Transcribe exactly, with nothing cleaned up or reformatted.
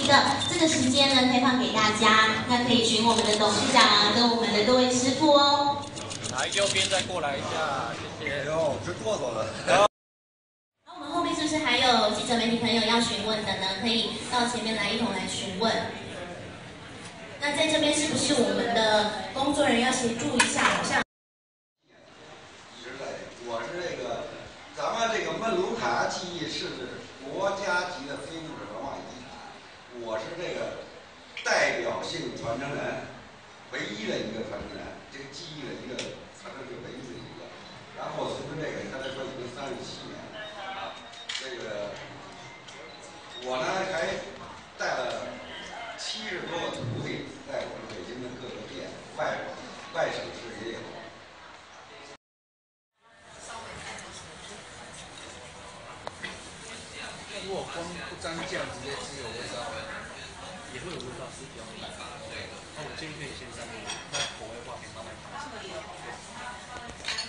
息的。这个时间呢，开放给大家，那可以询我们的董事长跟我们的各位师傅哦。 来，右边再过来一下，谢谢。 哟，这哆嗦了。 好，我们后面是不是还有记者媒体朋友要询问的呢？可以到前面来一同来询问。那在这边是不是我们的工作人员要协助一下？好像。 我是这个，咱们这个焖炉卡技艺是国家级的非物质文化遗产，我是这个代表性传承人，唯一的一个传承人，这个技艺的一个传承是唯一的一个。然后随着这个，刚才说已经三十七年了，啊，这个我呢还带了七十多个徒弟，在我们北京的各个店，外外省市也有。 如果光不沾酱，直接吃有味道，也会有味道，是比较淡。那我建议可以先沾一点，那口味的话可以慢慢调。